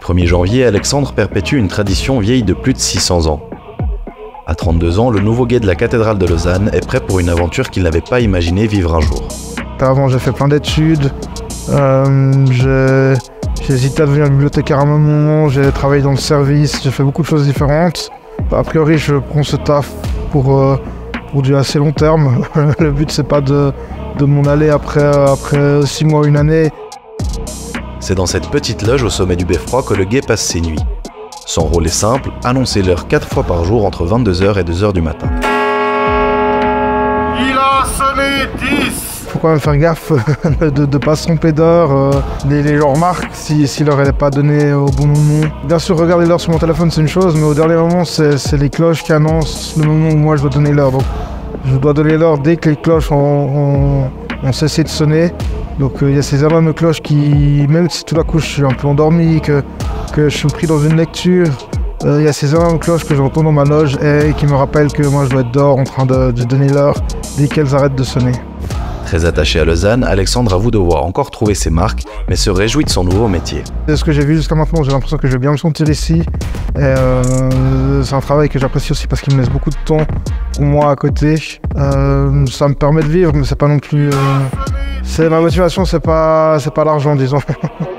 1er janvier, Alexandre perpétue une tradition vieille de plus de 600 ans. À 32 ans, le nouveau guet de la cathédrale de Lausanne est prêt pour une aventure qu'il n'avait pas imaginé vivre un jour. Avant, j'ai fait plein d'études. J'ai hésité à devenir bibliothécaire à un moment, j'ai travaillé dans le service, j'ai fait beaucoup de choses différentes. A priori, je prends ce taf pour du assez long terme. Le but, c'est pas de m'en aller après 6 mois, 1 année. C'est dans cette petite loge au sommet du beffroi que le guet passe ses nuits. Son rôle est simple, annoncer l'heure 4 fois par jour entre 22h et 2h du matin. Il a sonné 10. Faut quand même faire gaffe de ne pas se tromper d'heure. Les gens remarquent si l'heure n'est pas donnée au bon moment. Bien sûr, regarder l'heure sur mon téléphone, c'est une chose, mais au dernier moment, c'est les cloches qui annoncent le moment où moi je dois donner l'heure. Donc, je dois donner l'heure dès que les cloches ont cessé de sonner. Donc il y a ces alarmes de cloches qui, même si tout à coup je suis un peu endormi, que je suis pris dans une lecture, il y a ces alarmes de cloches que j'entends dans ma loge et qui me rappellent que moi je dois être dehors en train de donner l'heure dès qu'elles arrêtent de sonner. Très attaché à Lausanne, Alexandre avoue devoir encore trouver ses marques, mais se réjouit de son nouveau métier. De ce que j'ai vu jusqu'à maintenant, j'ai l'impression que je vais bien me sentir ici. Et c'est un travail que j'apprécie aussi parce qu'il me laisse beaucoup de temps pour moi à côté. Ça me permet de vivre, mais c'est pas non plus... Ma motivation, c'est pas l'argent, disons.